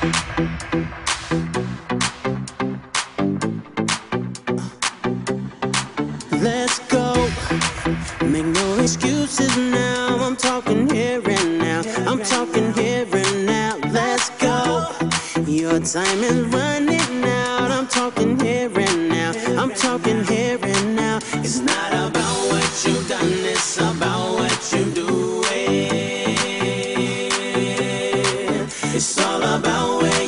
Let's go. Make no excuses now. I'm talking here and now. I'm talking here and now. Let's go. Your time is running out. I'm talking here and now. I'm talking here and now. It's not about what you've done, it's about what you're doing. It's all about where